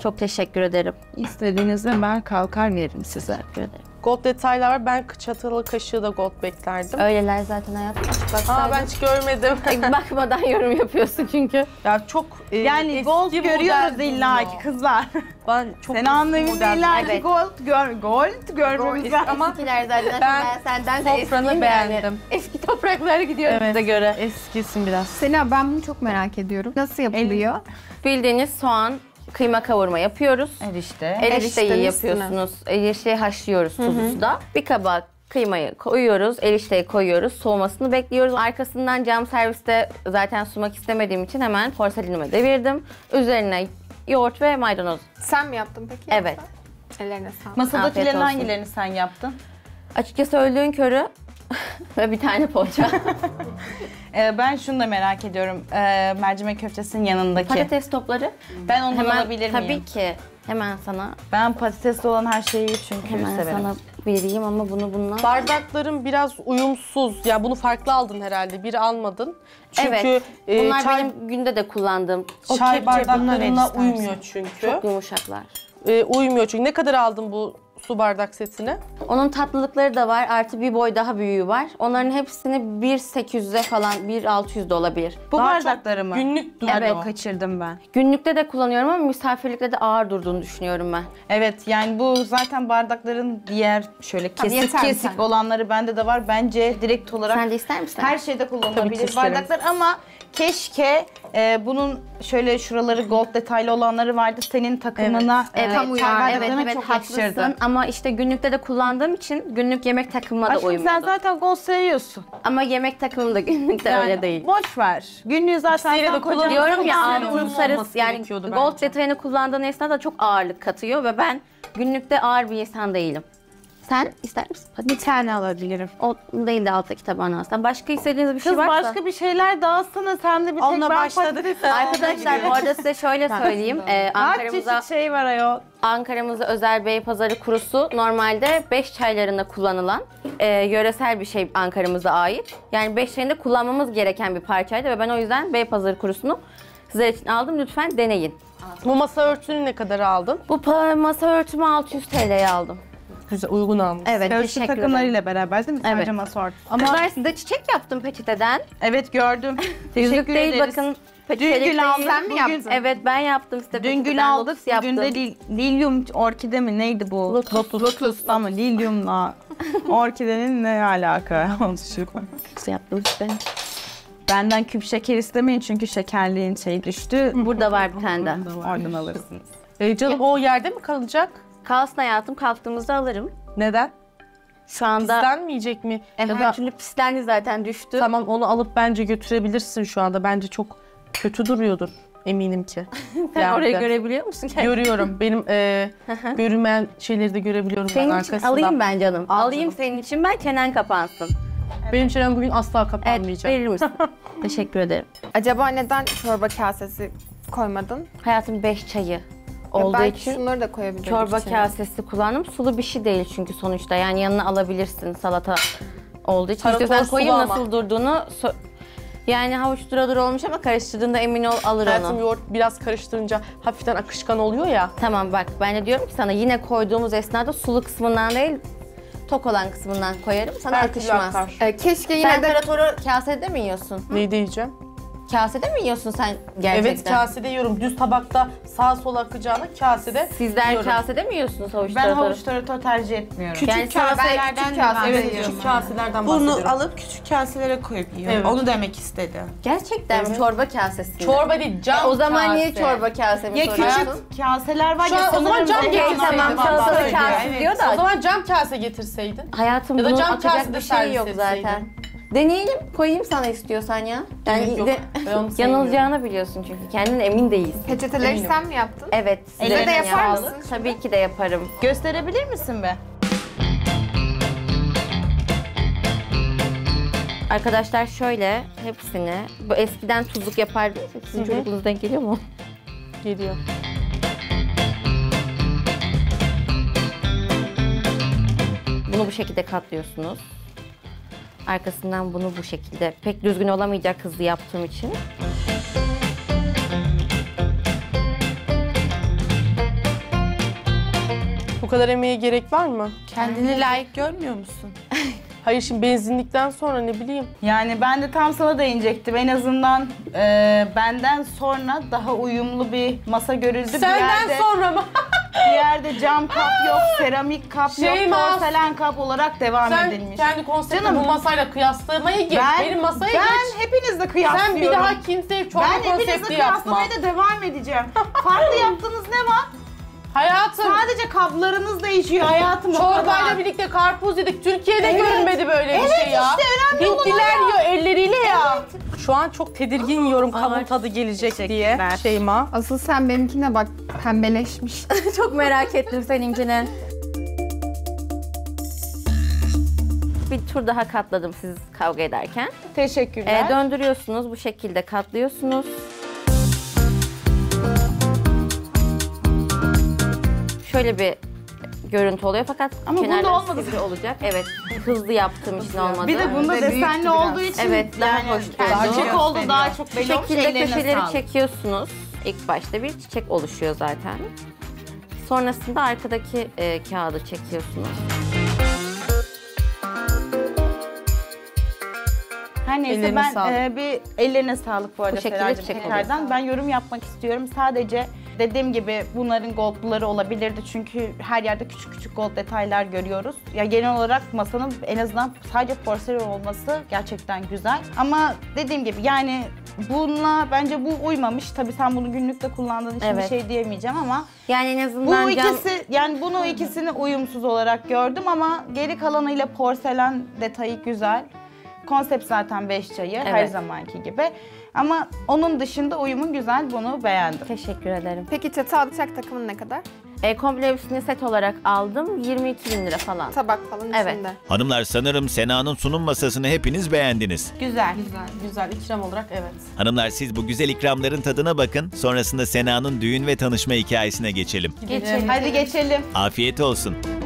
Çok teşekkür ederim. İstediğinizde ben kalkar veririm size. Teşekkür ederim. Gold detaylar var. Ben çatalı kaşığı da gold beklerdim. Öyleler zaten hayatım. Aa, ben hiç görmedim. Bakmadan yorum yapıyorsun çünkü. Ya çok Yani eski gold model görüyoruz illa ki duruyor. kızlar. Ben çok Sen anlayın illa ki Evet. gold görmemiz lazım. Ama eskiler zaten ben senden de sofranı eskiyim beğendim. yani. Eski topraklara gidiyorum size göre. Eskisin biraz. Sena, ben bunu çok merak ediyorum. Nasıl yapılıyor? Bildiğiniz soğan, kıyma kavurma yapıyoruz. Erişte. Erişteyi Eriştenin yapıyorsunuz. Erişteyi haşlıyoruz tuzlu suda. Bir kaba kıymayı koyuyoruz, erişteyi koyuyoruz, soğumasını bekliyoruz. Arkasından cam serviste zaten sunmak istemediğim için hemen porselenime devirdim. Üzerine yoğurt ve maydanoz. Sen mi yaptın peki? Evet. Yoksa? Ellerine sağlık. Masadakilerin Afiyet olsun. hangilerini sen yaptın? Açıkçası öğlün körü ve bir tane poğaça. Ben şunu da merak ediyorum. Mercimek köftesinin yanındaki. Patates topları. Ben onu Hemen alabilir miyim? tabii ki. Hemen sana Ben patatesli olan her şeyi çünkü hemen severim. sana vereyim ama bunu bununla. Bardakların biraz uyumsuz. Ya bunu farklı aldın herhalde. Biri almadın. Çünkü Evet. Bunlar çay, benim günde de kullandığım çay bardaklarına istersen. uymuyor çünkü. çok yumuşaklar. Uymuyor çünkü. Ne kadar aldın bu su bardak setini? Onun tatlılıkları da var. Artı bir boy daha büyüğü var. Onların hepsini 1.800'e falan 1.600'de olabilir. Bu Daha bardakları mı? Günlük duruyor. Evet. Kaçırdım ben. Günlükte de kullanıyorum ama misafirlikte de ağır durduğunu düşünüyorum ben. Evet yani bu zaten bardakların diğer şöyle kesik yeter mi kesik sana? olanları bende de var. Bence direkt olarak Sen de ister misin? her şeyde Tabii kullanılabilir ki isterim. bardaklar ama keşke bunun şöyle şuraları gold detaylı olanları vardı. Senin takımına tam uyar. çay Evet, bardaklarına evet çok haklısın. yakışırdı. Ama işte günlükte de kullandığım için günlük yemek takımıma da Aşkım sen uymuyordu. zaten gold seviyorsun. Ama yemek takımım da günlükte öyle değil. Boş ver. Günlüğü zaten İkisiyle sen de kocaman Diyorum ya Ama altın uyumlu sarı olması yani gerekiyordu gold bence. detayını kullandığın esnada çok ağırlık katıyor ve ben günlükte ağır bir insan değilim. Sen ister misin? Hadi. Bir tane alabilirim. O değil de alttaki tabağını alsan. Başka istediğiniz bir şey Kız varsa. başka bir şeyler dağıtsana sen de bir tek Onunla ben başladık. Arkadaşlar bu arada size şöyle söyleyeyim. Kaç çeşit şey var ayol. Ankara'mızda özel Beypazarı kurusu normalde 5 çaylarında kullanılan yöresel bir şey Ankara'mıza ait. Yani 5 çayında kullanmamız gereken bir parçaydı ve ben o yüzden Beypazarı kurusunu sizler için aldım. Lütfen deneyin. Bu masa örtünü ne kadar aldın? Bu masa örtümü 600 TL'ye aldım. Güzel, uygun almış. Evet, Karışık teşekkür ederim. takımlarıyla beraber değil mi? Evet. Sadece masa örtüsü. Ama ben size çiçek yaptım peçeteden. Evet gördüm. Yüzük Teşekkür değil ederiz. bakın. Dün peçetelik gül aldık. değil. Sen mi bugün- yaptın? Evet ben yaptım size Dün gül peçeteden aldık. lotus yaptım. Bugün de lilyum orkide mi neydi bu? Lotus. Ama lilyumla orkidenin ne alaka? Lotus yaptım işte. Benden küp şeker istemeyin çünkü şekerliğin şeyi düştü. Burada var bir tane daha. Oradan alırsınız. Canım o yerde mi kalacak? Kalsın hayatım kalktığımızda alırım. Neden? Şu anda İstenmeyecek mi? Ya da her türlü pislendi zaten düştü. tamam onu alıp bence götürebilirsin şu anda. Bence çok kötü duruyordur eminim ki. Sen Yerde. orayı görebiliyor musun? Görüyorum. Benim görünmeyen şeyleri de görebiliyorum ben Senin için arkasından. alayım ben canım. Alayım senin için ben çenen kapansın. Benim çenem bugün asla Evet kapanmayacak. verir misin? Teşekkür ederim. Acaba neden çorba kasesi koymadın? Hayatım 5 çayı Ya olduğu belki için şunları da koyabilirim çorba içine. kasesi kullandım. Sulu bir şey değil çünkü sonuçta. Yani yanına alabilirsin salata olduğu için. Tarator İstiyorsan sulu koyayım ama. nasıl durduğunu. Yani havuç duradur olmuş ama karıştırdığında emin ol alır Hayatım onu. yoğurt biraz karıştırınca hafiften akışkan oluyor ya. Tamam bak ben de diyorum ki sana yine koyduğumuz esnada sulu kısmından değil tok olan kısmından koyarım. Sana Her türlü akışmaz. akar. Keşke yine Sen de taratoru kasede mi yiyorsun? Ne diyeceğim? Kasede mi yiyorsun sen gerçekten? Evet kasede yiyorum. Düz tabakta sağa sola akacağına kasede Sizler yiyorum. kasede mi yiyorsunuz havuç Ben taratoru? havuç tarator tercih etmiyorum. Yani kaselerden küçük kaseler Evet yiyorum. küçük kaselerden Bunu bahsediyorum. alıp küçük kaselere koyup yiyorum. Evet. Onu demek istedi. Gerçekten mi? Çorba kasesi. Çorba değil cam O zaman kase. niye çorba kase mi Ya soruyorsun? küçük kaseler var Şu ya an o zaman sanırım cam zeytin getirseydin. Tamam Tamam, salatalı söylüyor, kase evet. diyor O da zaman cam kase getirseydin. hayatım Ya da bunun cam atacak kasede bir şey yok servis zaten. etseydin. Deneyelim, koyayım sana istiyorsan ya. Yani Yok, ben onu sevmiyorum. yanılacağını biliyorsun çünkü. Kendin emin değilsin. peçeteleri Eminim. sen mi yaptın? Evet. Elde de sizden yapar yapalım. mısın? Tabii ki de yaparım. Gösterebilir misin be? Arkadaşlar şöyle hepsini, bu eskiden tuzluk yapardınız. Sizin çocukluğunuz denk geliyor mu? Geliyor. Bunu bu şekilde katlıyorsunuz. Arkasından bunu bu şekilde, pek düzgün olamayacak hızlı yaptığım için. kadar emeğe gerek var mı? Kendini layık görmüyor musun? Hayır şimdi benzinlikten sonra ne bileyim. Yani ben de tam sana değinecektim. En azından benden sonra daha uyumlu bir masa görüldü. Senden sonra mı? Bir yerde cam kap yok, seramik kap Şeyma, yok, porselen kap olarak devam Sen edilmiş. kendi konseptini Canım, bu masayla kıyaslamaya geç. Benim masaya geç. Ben hepinizle kıyaslıyorum. Sen bir daha kimseye çorba Ben hepinizle konsepti yapma. kıyaslamaya da devam edeceğim. Farklı yaptığınız ne var? Hayatım. Sadece kaplarınız değişiyor hayatım, o kadar. Çorbayla birlikte karpuz yedik. Türkiye'de görünmedi böyle bir şey ya. işte önemli olan Hintliler o yiyor elleriyle ya. Şu an çok tedirgin yiyorum kavun Ay, tadı gelecek diye teşekkürler. Şeyma. Asıl sen benimkine bak, pembeleşmiş. Çok merak ettim seninkini. Bir tur daha katladım siz kavga ederken. Teşekkürler. Döndürüyorsunuz, bu şekilde katlıyorsunuz. Şöyle bir görüntü oluyor fakat Ama bunda kenarları olmadı. sivri olacak. Evet, hızlı yaptığım için olmadı. Bir de bunda Ve büyüktü desenli biraz. olduğu için Evet, daha hoş oldu. Çiçek oldu, daha çok Bu belli olmuş. şekilde Ellerine köşeleri sağlık. çekiyorsunuz. İlk başta bir çiçek oluşuyor zaten. Sonrasında arkadaki kağıdı çekiyorsunuz. Her neyse Ellerine ben sağlık. bir ellerine sağlık bu arada Bu şekilde Seracığım çiçek tekrardan. Ben yorum yapmak istiyorum. Sadece dediğim gibi bunların goldluları olabilirdi. Çünkü her yerde küçük küçük gold detaylar görüyoruz. Ya genel olarak masanın en azından sadece porselen olması gerçekten güzel. Ama dediğim gibi yani bununla bence bu uymamış. Tabii sen bunu günlükte kullandığın için Evet. bir şey diyemeyeceğim ama Yani en azından bu ikisi, yani bunu ikisini uyumsuz olarak gördüm ama geri kalanıyla porselen detayı güzel. Konsept zaten 5 çayı her Evet. zamanki gibi. Ama onun dışında uyumun güzel, bunu beğendim. Teşekkür ederim. Peki çatal bıçak takımın ne kadar? Komple hepsini set olarak aldım. 22 bin lira falan. Tabak falan Evet. içinde. Hanımlar sanırım Sena'nın sunum masasını hepiniz beğendiniz. Güzel. Güzel ikram olarak evet. Hanımlar siz bu güzel ikramların tadına bakın. Sonrasında Sena'nın düğün ve tanışma hikayesine geçelim. Geçelim. Hadi geçelim. Afiyet olsun.